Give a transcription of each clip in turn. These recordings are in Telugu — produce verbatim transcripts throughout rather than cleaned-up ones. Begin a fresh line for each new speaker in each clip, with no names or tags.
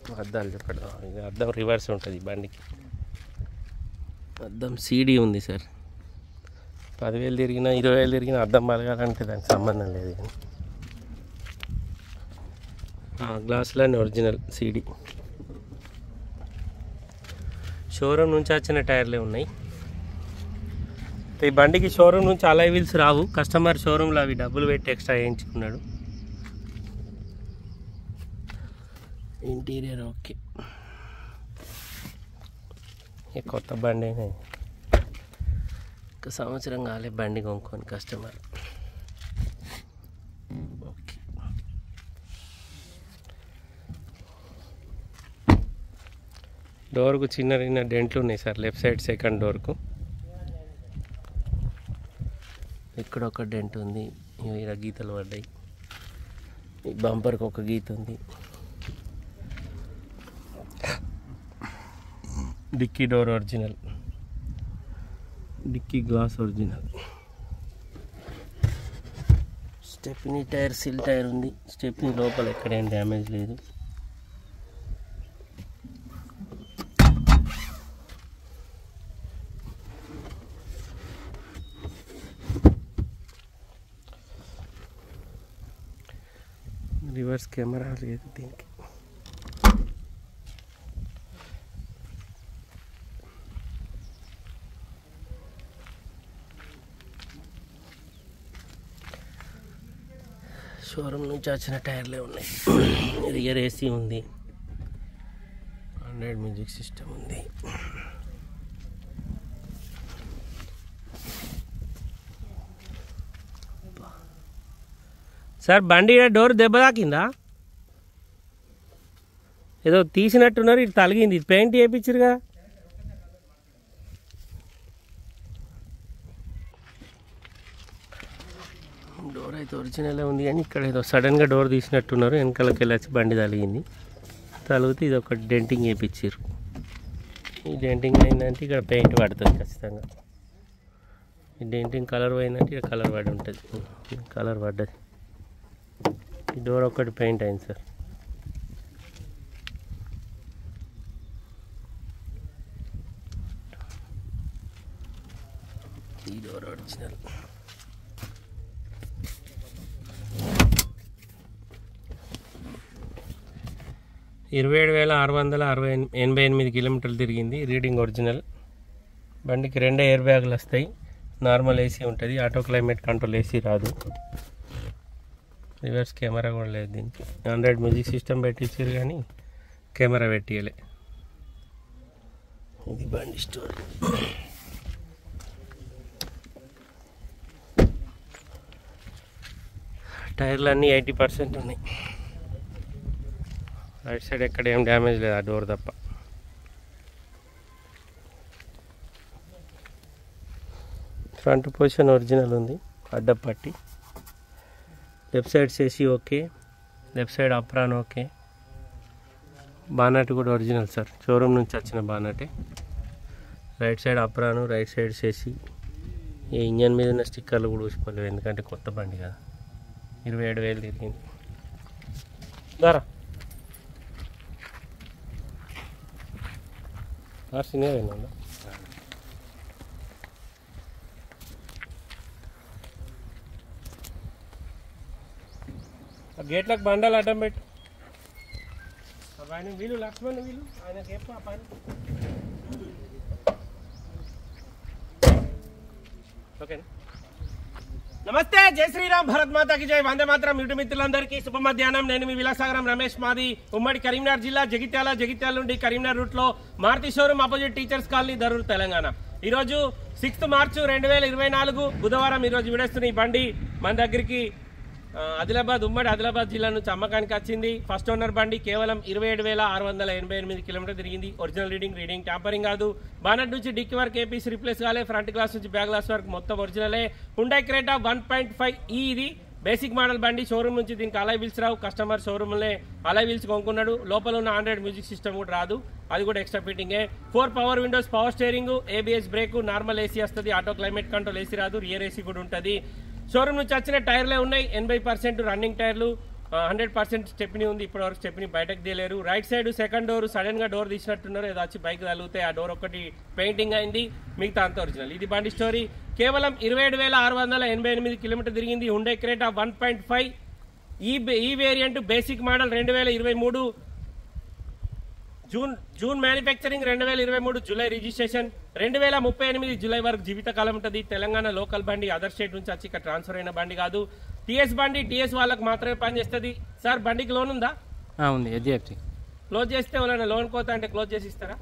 అద్దాలు చెప్పండి. అద్దం రివర్స్ ఉంటుంది బండికి. అద్దం సీడీ ఉంది సార్. పదివేలు తిరిగినా ఇరవై వేలు తిరిగినా అద్దం పలగాలంటే దానికి సంబంధం లేదు. గ్లాసులన్నీ ఒరిజినల్ సీడీ. షోరూమ్ నుంచి వచ్చిన టైర్లే ఉన్నాయి. ఈ బండికి షోరూమ్ నుంచి అలాయ్ వీల్స్ రావు. కస్టమర్ షోరూంలో అవి డబ్బులు పెట్టి ఎక్స్ట్రా వేయించుకున్నాడు. Interior okay. ఈ కొత్త బండి ఒక సంవత్సరం కాలే బండి కొనుక్కొని కస్టమర్. ఓకే. డోర్కు చిన్న చిన్న డెంట్లు ఉన్నాయి సార్. లెఫ్ట్ సైడ్ సెకండ్ డోర్కు ఇక్కడ ఒక డెంట్ ఉంది. ఇలా గీతలు పడ్డాయి. ఈ బంపర్కి ఒక గీత ఉంది. Dicky door original. Dicky glass original. Stepney tyre seal tyre ఉంది. స్టెప్నీ లోపల ఎక్కడేం డ్యామేజ్ లేదు. రివర్స్ కెమెరా లేదు దీనికి. షోరూమ్ నుంచి వచ్చిన టైర్లే ఉన్నాయి. రియర్ ఏసీ ఉంది. ఆండ్రాయిడ్ మ్యూజిక్ సిస్టమ్ ఉంది. సార్ బండి డోర్ దెబ్బ తాకిందా? ఏదో తీసినట్టున్నారు. ఇటు తలిగింది. ఇది పెయింట్ చేయించారుగా. డోర్ అయితే ఒరిజినల్ ఉంది కానీ ఇక్కడ ఏదో సడన్గా డోర్ తీసినట్టున్నారు. వెనకాలకి వెళ్ళొచ్చి బండి తలిగింది. తలిగితే ఇది ఒక డెంటింగ్ చేయించారు. ఈ డెంటింగ్ అయిందంటే ఇక్కడ పెయింట్ పడుతుంది ఖచ్చితంగా. ఈ డెంటింగ్ కలర్ పోయిందంటే ఇక్కడ కలర్ పడి ఉంటుంది. కలర్ పడ్డది. ఈ డోర్ ఒక్కటి పెయింట్ అయింది సార్. ఈ డోర్ ఒరిజినల్. ఇరవై ఏడు వేల ఆరు వందల అరవై ఎనభై ఎనిమిది కిలోమీటర్లు తిరిగింది. Reading original. బండికి రెండే ఎయిర్ బ్యాగులు వస్తాయి. నార్మల్ ఏసీ ఉంటుంది. ఆటో క్లైమేట్ కంట్రోల్ ఏసీ రాదు. రివర్స్ కెమెరా కూడా లేదు దీనికి. ఆండ్రాయిడ్ మ్యూజిక్ సిస్టమ్ పెట్టించారు కానీ కెమెరా పెట్టియలే. ఇది బండి స్టోరీ. టైర్లు అన్నీ ఎయిటీ పర్సెంట్ ఉన్నాయి. రైట్ సైడ్ ఎక్కడ ఏం డ్యామేజ్ లేదు. ఆ డోర్ తప్ప. ఫ్రంట్ పొజిషన్ ఒరిజినల్ ఉంది. అడ్డపట్టి. లెఫ్ట్ సైడ్ చేసి okay. Left side apron okay. Bonnet కూడా ఒరిజినల్ సార్. షోరూమ్ నుంచి వచ్చిన బానటే. Right side apron, right side చేసి. ఈ ఇంజన్ మీద ఉన్న స్టిక్కర్లు కూడా ఊసిపోలేవు ఎందుకంటే కొత్త బండి కదా. ఇరవై ఏడు వేలు తిరిగింది. దారా సినిమా గేట్లకు బండాలు అడ్డం పెట్టు. ఆయన వీళ్ళు లక్ష్మణ్ వీళ్ళు ఆయనకి చెప్పు ఆ పని. ఓకేనా. నమస్తే, జై శ్రీరామ్, భరత్ మాతాకి జై, వందే మాతరం. యూట్యూబ్ మిత్రులందరికీ శుభ మధ్యాహ్నం. నేను మీ విలాసాగరం రమేష్. మాది ఉమ్మడి కరీంనగర్ జిల్లా జగిత్యాల. జగిత్యాల నుండి కరీంనగర్ రూట్ లో Maruti showroom opposite teachers colony, Darur, Telangana. ఈరోజు సిక్స్త్ మార్చు రెండు వేల ఇరవై నాలుగు బుధవారం. ఈరోజు విడేస్తున్న ఈ బండి మన దగ్గరికి ఆదిలాబాద్, ఉమ్మడి ఆదిలాబాద్ జిల్లా నుంచి అమ్మకానికి వచ్చింది. ఫస్ట్ ఓనర్ బండి. కేవలం ఇరవై ఏడు వేల ఆరు వందల ఎనభై ఎనిమిది కిలోమీటర్ తిరిగింది. Original reading. రీడింగ్ ట్యాంపరింగ్ కాదు. బానట్ నుంచి డిక్కీ వరకు ఏపీసీ రిప్లేస్ కాలే. ఫ్రంట్ గ్లాస్ నుంచి బ్యాక్ గ్లాస్ వరకు మొత్తం ఒరిజినలే. Hyundai Creta one point five ఈ ఇది బేసిక్ మోడల్ బండి. షోరూమ్ నుంచి దీనికి అలాయ్ వీల్స్ రావు. కస్టమర్ షోరూమ్లే అలాయ్ వీల్స్ కొనుక్కున్నాడు. లోపల ఉన్న ఆండ్రాయిడ్ మ్యూజిక్ సిస్టమ్ కూడా రాదు. అది కూడా ఎక్స్ట్రా ఫిట్టింగే. Four power windows, power steering, ABS brake, normal AC వస్తుంది. ఆటో క్లైమేట్ కంట్రోల్ ఏసీ రాదు. రియర్ ఏసీ కూడా ఉంటుంది. షోరూమ్ నుంచి వచ్చిన టైర్లే ఉన్నాయి. ఎనభై పర్సెంట్ రన్నింగ్ టైర్లు. హండ్రెడ్ పర్సెంట్ స్టెప్ని ఉంది, ఇప్పటివరకు స్టెప్ని బయటకు తీయలేరు. Right side second door sudden గా డోర్ తీసినట్టున్నారు, ఏదో వచ్చి బైక్ తగిలితే ఆ డోర్ ఒకటి పెయింటింగ్ అయింది, మిగతా అంత ఒరిజినల్. ఇది బండి స్టోరీ. కేవలం ఇరవై ఏడు వేల ఆరు వందల ఎనభై ఎనిమిది కిలోమీటర్ తిరిగింది. Hyundai Creta one point five ఈ ఈ వేరియంట్ బేసిక్ మోడల్ రెండు వేల ఇరవై మూడు జూన్ జూన్ మ్యానుఫ్యాక్చరింగ్, రెండు వేల ఇరవై మూడు జూలై రిజిస్ట్రేషన్, రెండు వేల ముప్పై ఎనిమిది జూలై వరకు జీవితకాలం ఉంటుంది. తెలంగాణ లోకల్ బండి, అదర్ స్టేట్ నుంచి వచ్చి ఇక్కడ ట్రాన్స్ఫర్ అయిన బండి కాదు. టీఎస్ బండి, టీఎస్ వాళ్ళకి మాత్రమే పనిచేస్తుంది. సార్ బండికి లోన్ ఉందా?
ఉంది, హెచ్డిఎఫ్సి. క్లోజ్
చేస్తే వాళ్ళని లోన్ కోత అంటే క్లోజ్ చేసి ఇస్తారా?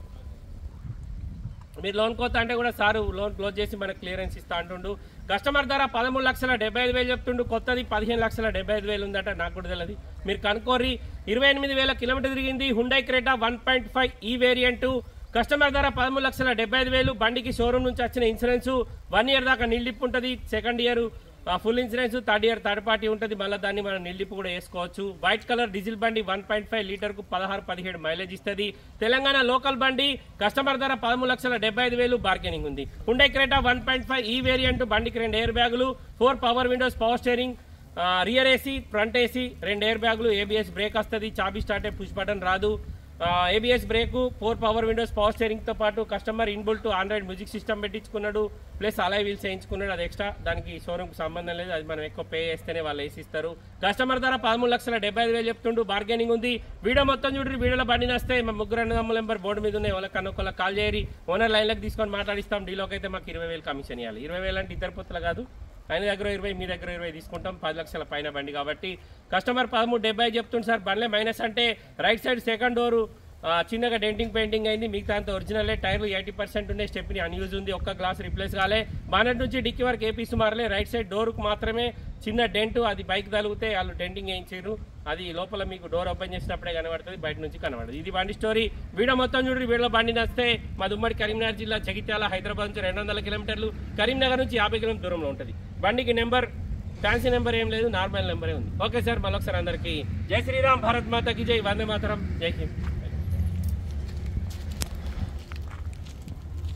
మీరు లోన్ కోత అంటే కూడా సారు లోన్ క్లోజ్ చేసి మనకు క్లియరెన్స్ ఇస్తా అంటుండు. కస్టమర్ ధర పదమూడు లక్షల డెబ్బై ఐదు వేలు చెప్తుండు, కొత్తది పదిహేను లక్షల డెబ్బై ఐదు వేలు ఉందట, నాకు కూడా తెలియదు, మీరు కనుక్కోర్రి. ఇరవై ఎనిమిది వేల కిలోమీటర్ తిరిగింది. Hyundai Creta one point five E variant. Customer ధర పదమూడు లక్షల డెబ్బై ఐదు వేలు. బండికి షోరూమ్ నుంచి వచ్చిన ఇన్సూరెన్స్ వన్ ఇయర్ దాకా నిల్లిప్పు ఉంటుంది, second year full insurance, third year third party ఉంటుంది, మళ్ళీ దాన్ని మనం నిల్లిప్పు కూడా వేసుకోవచ్చు. వైట్ కలర్ డీజిల్ బండి, వన్ పాయింట్ ఫైవ్ లీటర్ కు పదహారు పదిహేడు మైలేజ్ ఇస్తుంది. తెలంగాణ లోకల్ బండి. కస్టమర్ ధర పదమూడు లక్షల డెబ్బై ఐదు వేలు, బార్గెనింగ్ ఉంది. Hyundai Creta one point five E variant. బండికి రెండు ఎయిర్ బ్యాగులు, four power windows, power steering, rear AC, front AC, రెండు ఎయిర్ బ్యాగులు, ఏబిఎస్ బ్రేక్ వస్తుంది, చాబీ స్టార్ట్ పుష్ బటన్ రాదు, ABS brake, four power windows, power steering తో పాటు customer inbuilt Android music system పెట్టించుకున్నాడు, ప్లస్ అలాయ్ వీల్స్ వేయించుకున్నాడు. అది ఎక్స్ట్రా, దానికి షోరూమ్ కు సంబంధం లేదు, అది మనం ఎక్కువ పే చేస్తేనే వాళ్ళు వేసిస్తారు. కస్టమర్ ధర పదమూడు లక్షల డెబ్బై ఐదు వేలు చెప్తుండు, బార్గెనింగ్ ఉంది. వీడియో మొత్తం చూడండి, వీడియోలో బండి వస్తే మా ముగ్గురు అన్నదమ్ముల నెంబర్ బోర్డు మీద ఉన్నాయి, వాళ్ళకి కనుక కాల్ చేయరి, ఓనర్ లైన్లకు తీసుకొని మాట్లాడిస్తాం. డీలోకి అయితే మాకు ఇరవై వేలు కమిషన్ ఇవ్వాలి. ఇరవై వేలు అంటే ఇద్దరు పొత్తులు కాదు, ఆయన దగ్గర ఇరవై, మీ దగ్గర ఇరవై తీసుకుంటాం, పది లక్షల పైన బండి కాబట్టి. కస్టమర్ పదమూడు డెబ్బై చెప్తుంది సార్. బండ్లే మైనస్ అంటే రైట్ సైడ్ సెకండ్ డోరు చిన్నగా డెంటింగ్ పెయింటింగ్ అయింది, మిగతా అంతా ఒరిజినల్. టైర్లు ఎయిటీ పర్సెంట్ ఉన్నాయి, స్టెప్ని అన్యూజ్ ఉంది, ఒక్క గ్లాస్ రిప్లేస్ కాలే. బానెట్ నుంచి డిక్కీ వరకు ఏ పీస్ మారలే. రైట్ సైడ్ డోర్కు మాత్రమే చిన్న డెంట్, అది బైక్ తగిలితే వాళ్ళు డెంటింగ్ వేయించారు, అది లోపల మీకు డోర్ ఓపెన్ చేసినప్పుడే కనబడుతుంది, బయట నుంచి కనబడదు. ఇది బండి స్టోరీ. వీడియో మొత్తం చూడండి, వీడియో బండి నస్తే మాది ఉమ్మడి కరీంనగర్ జిల్లా జగిత్యాల, హైదరాబాద్ నుంచి రెండు వందల కిలోమీటర్లు, కరీంనగర్ నుంచి యాభై కిలోమీటర్ దూరంలో ఉంటుంది. బండికి నెంబర్ ఫ్యాన్సీ నెంబర్ ఏం లేదు, నార్మల్ నెంబరే ఉంది. ఓకే సార్, మళ్ళొకసారి అందరికీ జై శ్రీరామ్, భారత్ మాతాకి జై, వందే మాతరం, జై హింద్.